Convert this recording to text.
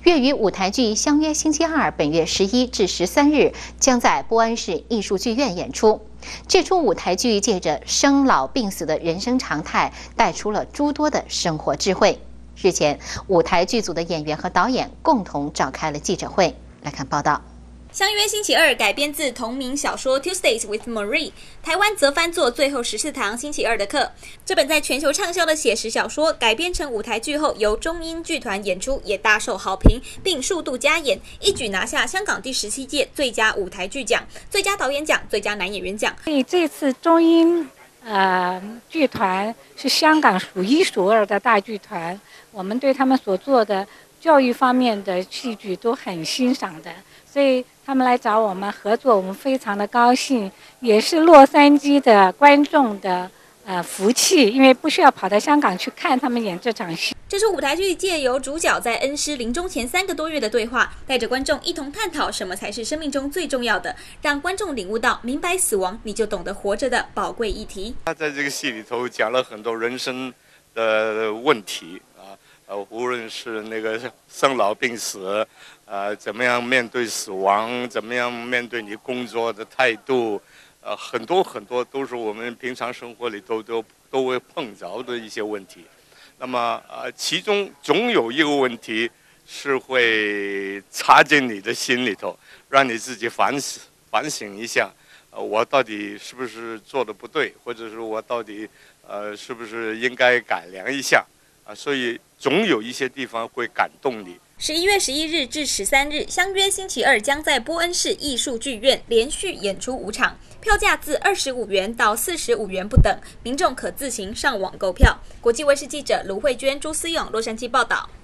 粤语舞台剧《相约星期二》本月11至13日将在波恩市艺术剧院演出。这出舞台剧借着生老病死的人生常态，带出了诸多的生活智慧。日前，舞台剧组的演员和导演共同召开了记者会。来看报道。 相约星期二改编自同名小说《Tuesdays with Marie》，台湾则翻作《最后14堂星期二的课》。这本在全球畅销的写实小说改编成舞台剧后，由中英剧团演出，也大受好评，并数度加演，一举拿下香港第17届最佳舞台剧奖、最佳导演奖、最佳男演员奖。 所以这次中英剧团是香港数一数二的大剧团，我们对他们所做的教育方面的戏剧都很欣赏的，所以他们来找我们合作，我们非常的高兴，也是洛杉矶的观众的福气，因为不需要跑到香港去看他们演这场戏。 这出舞台剧借由主角在恩师临终前3个多月的对话，带着观众一同探讨什么才是生命中最重要的，让观众领悟到明白死亡，你就懂得活着的宝贵议题。 他在这个戏里头讲了很多人生的问题无论是那个生老病死，怎么样面对死亡，怎么样面对你工作的态度，很多都是我们平常生活里都会碰着的一些问题。那么其中总有一个问题是会插进你的心里头，让你自己反省一下，我到底是不是做的不对，或者是我到底是不是应该改良一下。所以总有一些地方会感动你。 11月11日至13日，相约星期二将在波恩市艺术剧院连续演出5场，票价自25元到45元不等，民众可自行上网购票。国际卫视记者卢慧娟、朱思勇洛杉矶报道。